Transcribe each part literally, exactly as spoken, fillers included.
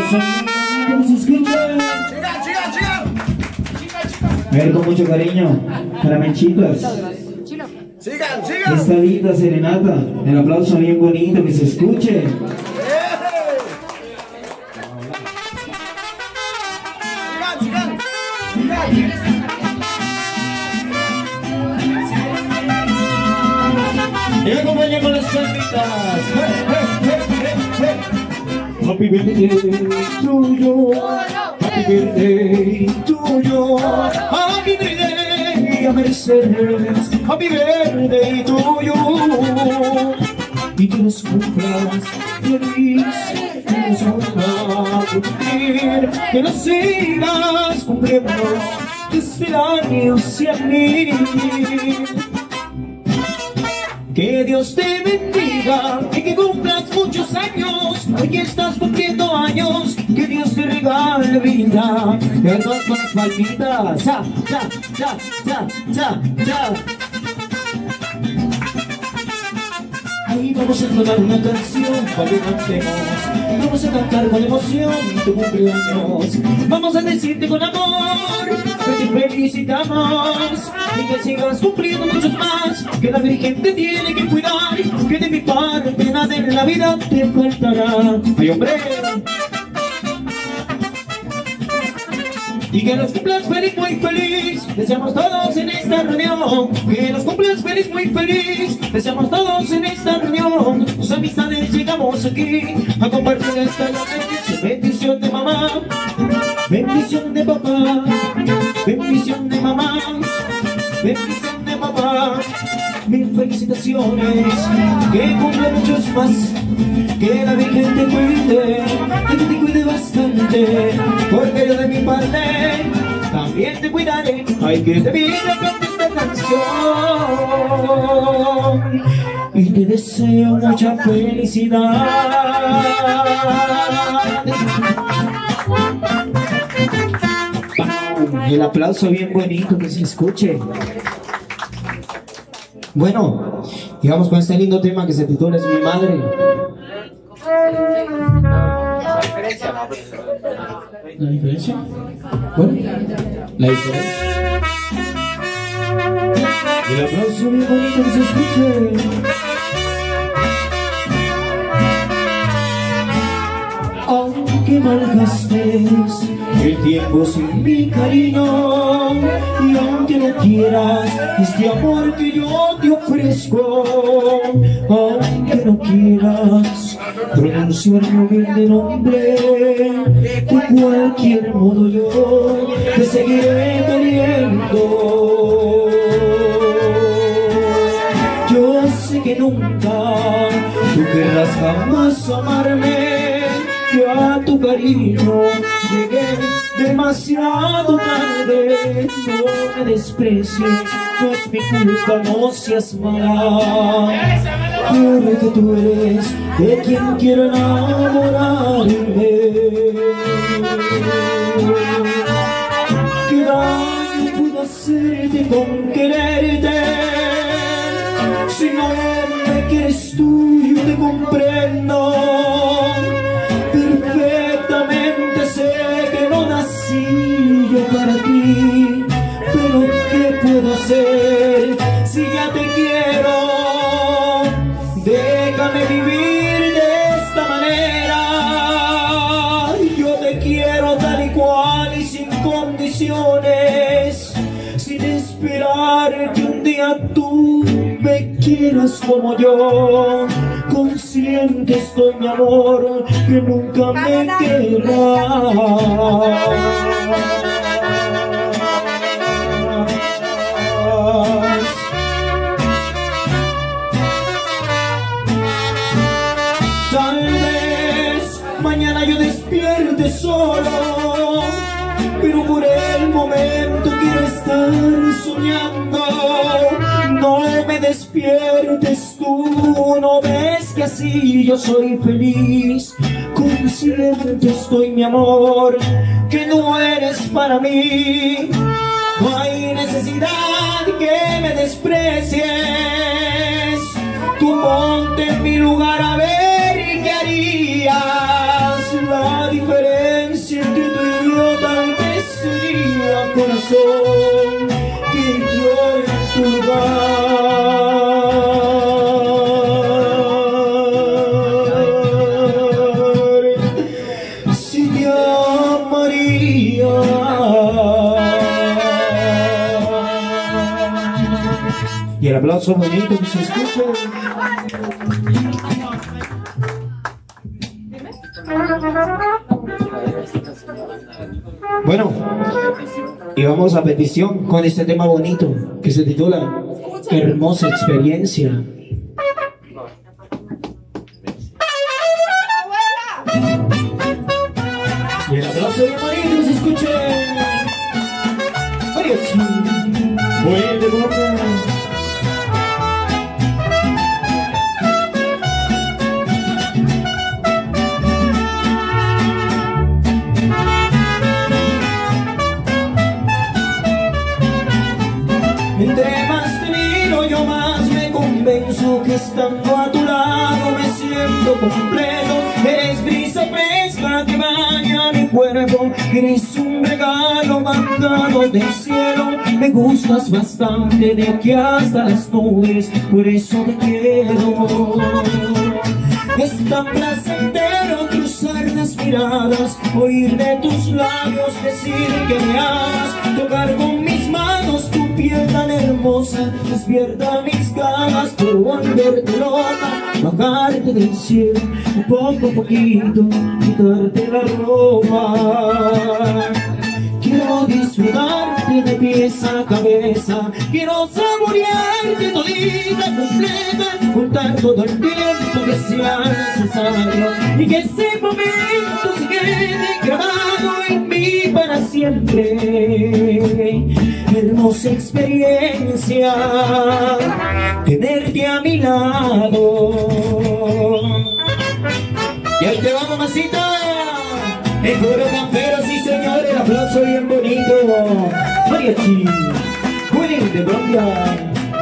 aplauso. ¿Cómo se escucha? ¡Sigan, sigan, sigan! A ver, con mucho cariño, para Menchitas. ¡Sigan, sigan! Esta linda serenata, el aplauso bien bonito, que se escuche. ¡Sigan, sigan! ¡Sigan! Y acompaña con las palmitas. Happy birthday to you. Happy birthday to you. Happy birthday a Mercedes. Happy birthday to you. Y que los cumplas feliz, que los vuelva a cumplir, que los sigas cumpliendo desde el año cien mil. Que Dios te bendiga y que cumplas muchos años. Hoy que estás cumpliendo años, que Dios te regale vida. Que todas con las palmitas. Cha, cha, cha, cha, cha, cha. Ahí vamos a entonar una canción para que cantemos. Vamos a cantar con emoción tu cumpleaños. Vamos a decirte con amor que te felicitamos y que sigas cumpliendo muchos más. Que la Virgen te tiene que cuidar, que de mi parte nada en la vida te faltará. ¡Ay, hombre! Y que los cumplas feliz, muy feliz. Deseamos todos en esta reunión. Que los cumplas feliz, muy feliz. Deseamos todos en esta reunión. Tus amistades llegamos aquí a compartir esta bendición. Bendición de mamá, bendición de papá, bendición de mamá, bendición de papá. Mil felicitaciones, que cumpla muchos más. Que la Virgen te cuide, que te cuide bastante, porque yo de mi parte también te cuidaré. Ay, que te pide cante esta canción y te deseo mucha felicidad. Y el aplauso bien bonito, que se escuche. Bueno, y vamos con este lindo tema que se titula Es mi madre. ¿La diferencia? ¿La diferencia? Bueno, la diferencia. Y el aplauso bien bonito que se escuche. Aunque malgastes el tiempo sin mi cariño, y aunque no quieras este amor que yo te ofrezco, aunque no quieras pronunciar mi humilde nombre, de cualquier modo yo te seguiré queriendo. Yo sé que nunca tú querrás jamás amarme, que a tu cariño llegué demasiado tarde. No me desprecies, no es mi culpa, no seas mala. Dime que tú eres de quien quiero enamorarme. ¿Qué daño puedo hacerte con quererte? Si no me quieres tú, yo te comprendo. Perfectamente sé que no nací yo para ti, pero ¿qué puedo hacer si ya te quiero? Déjame vivir de esta manera. Yo te quiero tal y cual y sin condiciones, sin esperar que un día tú me quieras como yo. Consciente estoy, mi amor, que nunca me querrás. Tal vez mañana yo despierte solo, pero por el momento quiero estar soñando. No me despiertes tú, no ves que así yo soy feliz. Consciente estoy, mi amor, que no eres para mí. No hay necesidad que me desprecies. Tú ponte en mi lugar a ver qué harías. La diferencia aplauso bonito que se escuche. Bueno, y vamos a petición con este tema bonito que se titula Hermosa Experiencia. Y el aplauso bien bonito que se escuche. Mariachi, buen de Colombia. Entre más te miro yo más me convenzo que estando a tu lado me siento completo. Eres brisa fresca que baña mi cuerpo, eres un regalo mandado del cielo. Me gustas bastante de aquí hasta las nubes, por eso te quiero. Es tan placentero cruzar las miradas, oír de tus labios decir que me amas, tocar con mis manos tu piel tan hermosa, despierta mis ganas por volverte loca, bajarte del cielo, poco a poquito, quitarte la ropa. Quiero disfrutarte de pies a cabeza, quiero saborearte todita completa, contar todo el tiempo que sea necesario y que ese momento se quede grabado en mí para siempre. Hermosa experiencia tenerte a mi lado. Y ahí te va, mamacita. El puro campero, sí señor, el aplauso bien bonito. Mariachi, Willing de Colombia.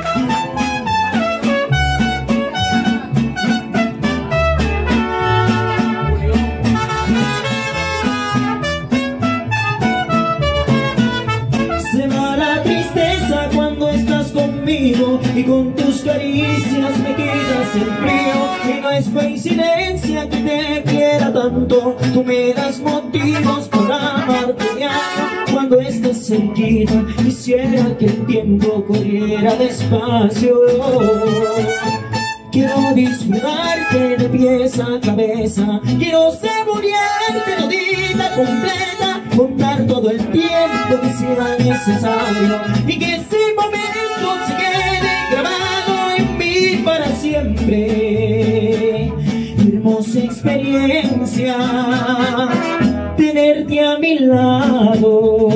Se va la tristeza cuando estás conmigo y con tus caricias me quitas el frío. Y no es coincidencia que te quiera tanto, tú me das motivos para amarte ya. Cuando estés cerquita quisiera que el tiempo corriera despacio. Quiero disfrutarte de pies a cabeza, quiero saborearte todita completa, contar todo el tiempo que sea necesario y que ese momento se quede grabado en mí para siempre. Hermosa experiencia tenerte a mi lado.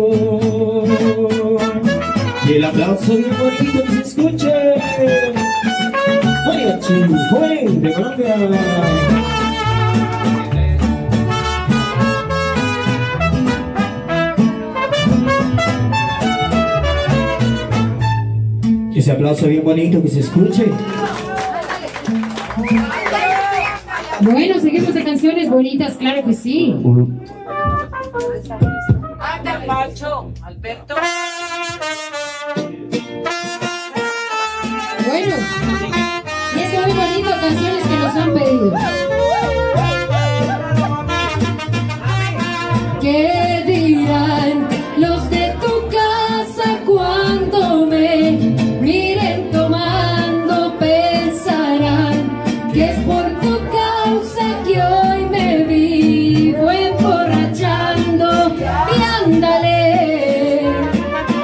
Y el aplauso bien bonito que se escuche. Mariachi, joven de Colombia. Ese aplauso bien bonito que se escuche. Bueno, seguimos de canciones bonitas, claro que sí. Anda, Pacho, Alberto. Bueno, y es muy bonito, canciones que nos han pedido. ¿Qué dirán los de tu casa cuando me miren tomando? Pensarán que es por tu causa que hoy me vivo emborrachando. Y ándale,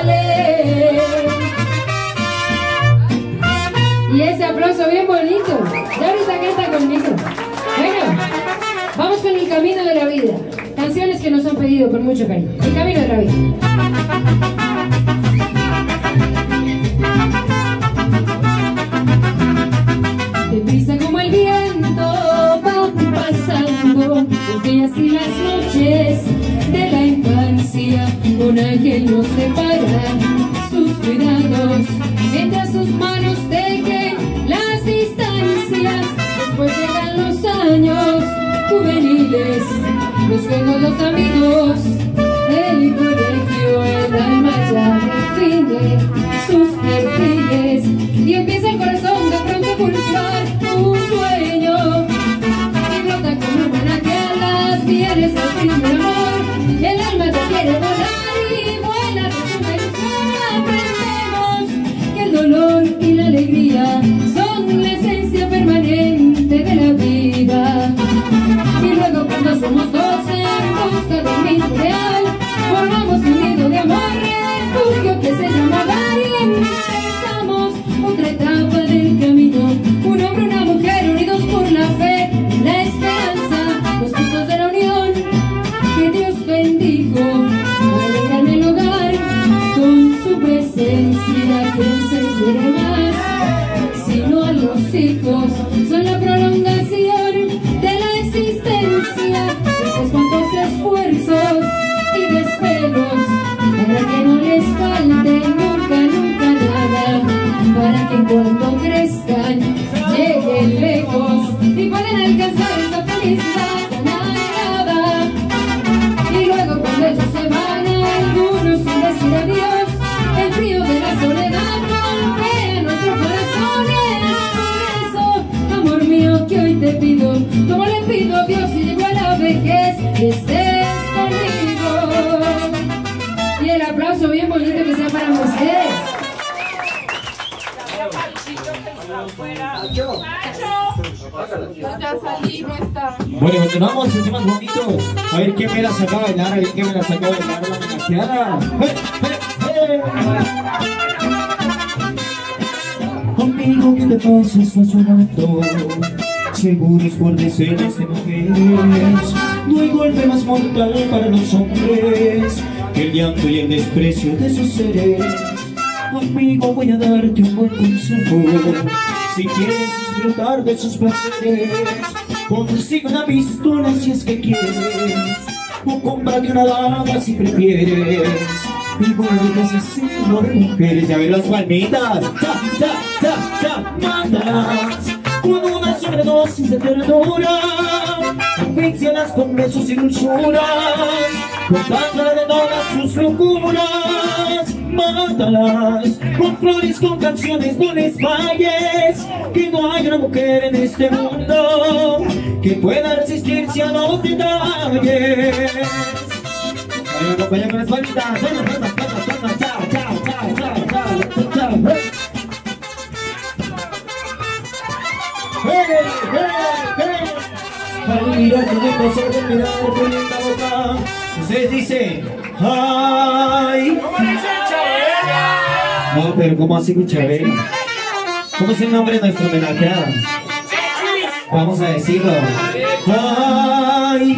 vale. Y ese aplauso bien bonito. Ya ahorita canta conmigo. Bueno, vamos con el camino de la vida. Canciones que nos han pedido con mucho cariño. El camino de la vida. Deprisa como el viento van pasando los días y las noches de la infancia. Un ángel nos separa sus cuidados, mientras sus manos tejen las distancias. Después llegan los años juveniles, los juegos, los amigos, el colegio, el alma ya define sus perfiles y empieza el corazón de pronto a pulsar un sueño y brota como una que a las vienes al primer amor. El alma te quiere volar y vuela de tu ilusión. Aprendemos que el dolor y la alegría son la esencia permanente de la vida. Y luego cuando somos dos en busca de un mismo ideal, formamos un nido de amor, refugio que se llama hogar y empezamos otra etapa del camino. Un hombre, una mujer unidos por la fe, la esperanza, los frutos de la unión que Dios bendijo. Alegran el hogar con su presencia. ¿Quién se quiere más? Sino a los hijos, son la prolongación de la existencia. Después cuantos esfuerzos y desvelos para que no les falte nunca, nunca nada, para que cuando crezcan lleguen lejos y puedan alcanzar esa felicidad tan anhelada. Y luego cuando ellos se van, algunos sin decir adiós, el frío de la soledad golpea nuestros corazones. Por eso, amor mío, que hoy te pido, como le pido a Dios si llego a la vejez, que estés conmigo. Y el aplauso bien bonito que sea para ustedes. Ya salí, no está. Bueno, continuamos, los temas bonitos. A ver quién me la saca a bailar, a ver quién me la saca a bailar la homenajeada. ¡Eh, eh, eh! Conmigo, ¿qué te pasa? Estás sonando. Seguro es por deseos de mujeres. No hay golpe más mortal para los hombres que el llanto y el desprecio de sus seres. Amigo, voy a darte un buen consejo. Si quieres disfrutar de sus placeres, consigue una pistola si es que quieres, o cómprate una dama si prefieres, y vuelve asesino de mujeres. Ya ven las palmitas, cha, cha, cha, cha, mándalas con una sobredosis de ternura, asfixialas con besos y dulzuras, contándolas de todas sus locuras. Mátalas con flores, con canciones, no les falles, que no hay una mujer en este mundo que pueda resistirse a los detalles. A ver, acompaña con las palmitas. Palmas, palmas, palmas, palmas. Chao, chao, chao, chao, chao, chao, chao. ¡Hey, hey, hey! Para mirar con el placer de mirar tu linda boca, ustedes dicen, ¡ay! No, pero ¿cómo así con Chabela? ¿Cómo es el nombre de nuestra homenajeada? Vamos a decirlo. ¡Ay!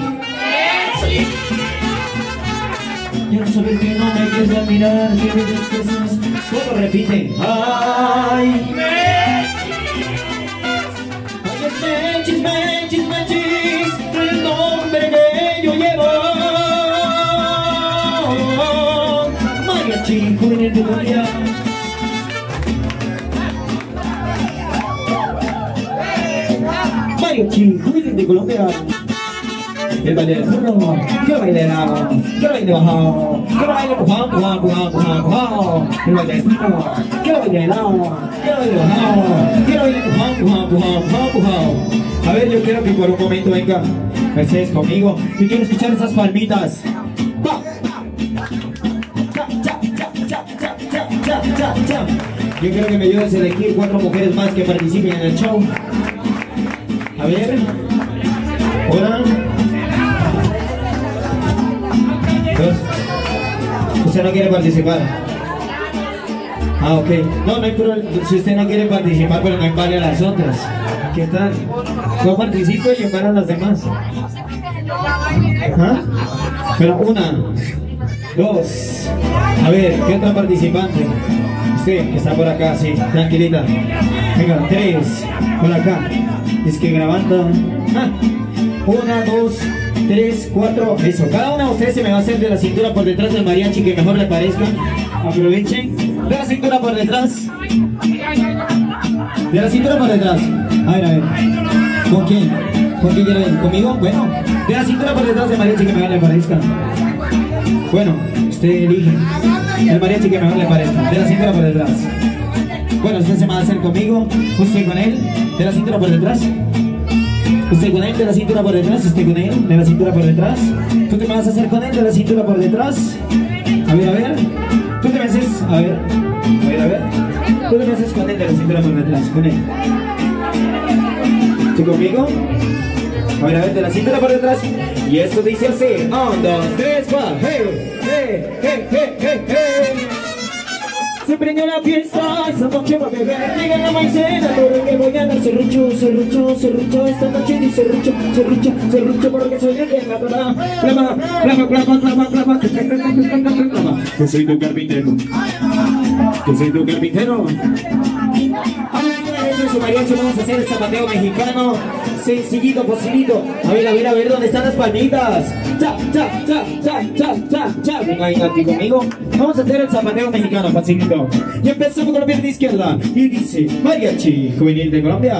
Quiero saber que no me quieres admirar, que me desprecias. ¿Cómo repite? ¡Ay! Mechis, mechis, mechis, el nombre que yo llevo. Mariachi, juvenil de Colombia. Mariachi, juvenil de Colombia. El baile del burro, yo baile de lado, yo baile de bajado, yo baile pujado, pujado, pujado, pujado, pujado. El baile del burro, yo baile de lado, yo baile de bajado, yo baile pujado, pujado, pujado, pujado, pujado. A ver, yo quiero que por un momento venga Mercedes conmigo y quiero escuchar esas palmitas. ¡Pa! ¡Cha, cha, cha, cha, cha, cha, cha, cha, cha! Yo quiero que me ayudes a elegir cuatro mujeres más que participen en el show. A ver. Hola. Dos. Usted no quiere participar. Ah, ok. No, no hay problema. Si usted no quiere participar, pero no invade a las otras. ¿Qué tal? Yo participo y invado a las demás. ¿Ah? Pero una, dos. A ver, ¿qué otra participante? Usted, que está por acá, sí, tranquilita. Venga, tres, por acá. Es que grabando. Ah. Una, dos, tres, cuatro. Eso, cada una de ustedes se me va a hacer de la cintura por detrás del mariachi que mejor le parezca. Aprovechen. De la cintura por detrás. De la cintura por detrás. A ver, a ver. ¿Con quién? ¿Con quién quiere ir? ¿Conmigo? Bueno. De la cintura por detrás del mariachi que mejor le parezca. Bueno, usted elige. El mariachi que mejor le parezca. De la cintura por detrás. Bueno, usted se va a hacer conmigo. Usted con él. De la cintura por detrás. Usted con él, de la cintura por detrás. Usted con él, de la cintura por detrás. Tú te vas a hacer con él, de la cintura por detrás. A ver, a ver. Tú te me haces, a ver. A ver, a ver. Tú te me haces con él, de la cintura por detrás. Con él. ¿Tú conmigo? A ver, a ver, de la cintura por detrás. Y esto dice así. Un, dos, tres, cuatro. Hey, hey, hey, hey, hey, hey. Se prendió la fiesta, esta noche va a beber. Llega la maicena, pero que voy a dar serrucho, serrucho, serrucho. Esta noche dice serrucho, serrucho, serrucho. Porque soy el que la clava, clava, clava, clava, clava, clava. Que soy tu carpintero. Que soy tu carpintero. Su mariachi, vamos a hacer el zapateo mexicano. Sencillito, facilito. A ver, a ver, a ver, ¿dónde están las palmitas? Cha, cha, cha, cha, cha, cha, cha. Venga, venga aquí conmigo. Vamos a hacer el zapateo mexicano, facilito. Y empezamos con la pierna izquierda. Y dice, mariachi juvenil de Colombia.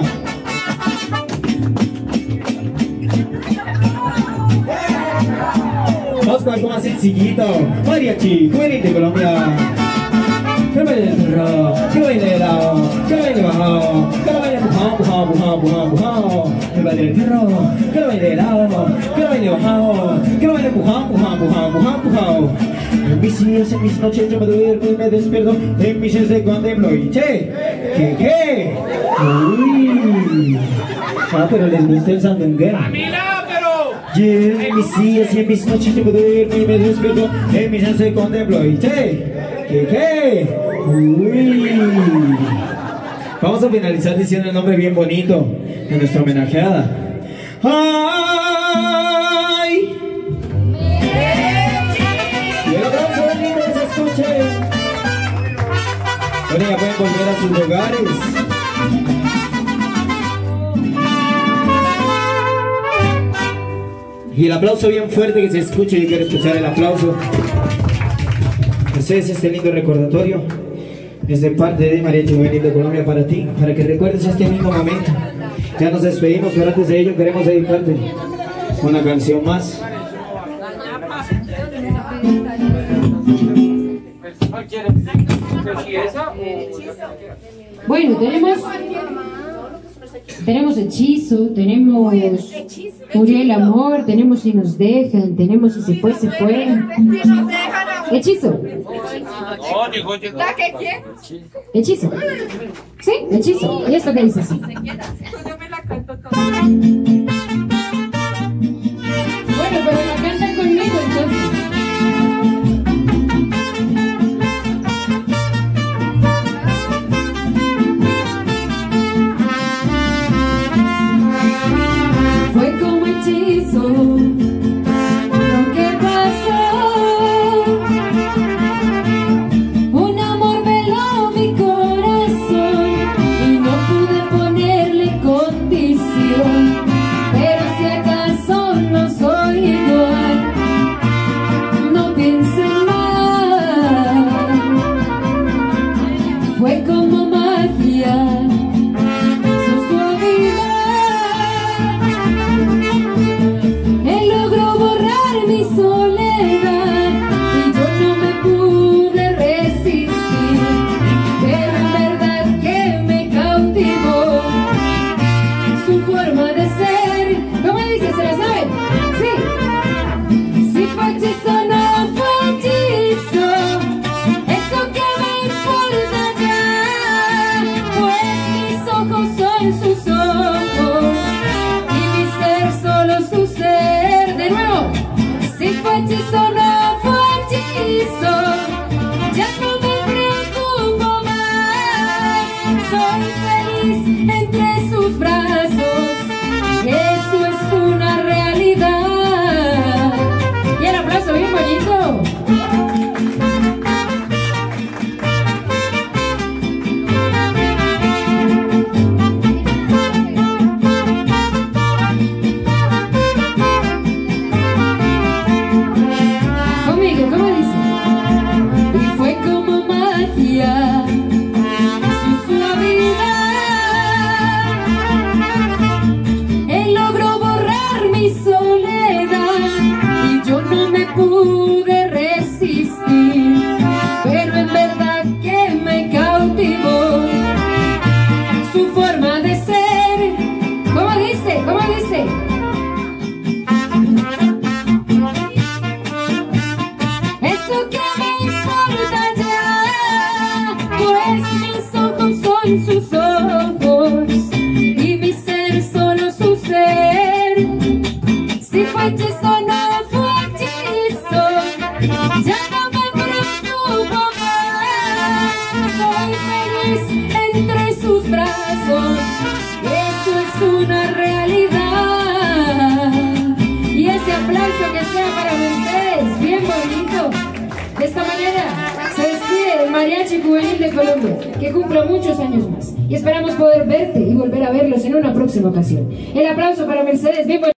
Vamos con algo más sencillito. Mariachi juvenil de Colombia. Que baile el perro, que baile el lado, que baile bajado, que baile bujao, bujao, bujao, bujao, bujao. Que baile el perro, que baile el lado, que baile bajado, que baile bujao, bujao, bujao, bujao, bujao. En mis días, en mis noches yo me duermo y me despierto, en mis días de contemplo y che, ¿qué qué? Uy, ah, pero les gusta el sandunguero. Yeah, en mis días y en mis noches yo me duermo y me despierto, en mis días de contemplo y che, ¿qué qué? Uy. Vamos a finalizar diciendo el nombre bien bonito de nuestra homenajeada. ¡Ay! Y el aplauso del lindo que se escuche. Bueno, ya pueden volver a sus lugares. Y el aplauso bien fuerte que se escuche. Yo quiero escuchar el aplauso. Entonces, este lindo recordatorio es de parte de Mariachi Juvenil de Colombia para ti, para que recuerdes este lindo momento. Ya nos despedimos, pero antes de ello queremos dedicarte una canción más. Bueno, tenemos tenemos Hechizo, tenemos Murió el amor, tenemos Si nos dejan, tenemos Si se fue, se fue. Hechizo. ¿La que quién? Hechizo. Sí, Hechizo. Y esto que dice así. Yo me la canto toda. Bueno, pero la cantan conmigo entonces. Fue como hechizo lo que pasó. Un amor veló mi corazón y no pude ponerle condición. sea para Mercedes, bien bonito. Esta mañana se despide el Mariachi Juvenil de Colombia, que cumpla muchos años más. Y esperamos poder verte y volver a verlos en una próxima ocasión. El aplauso para Mercedes, bien bonito.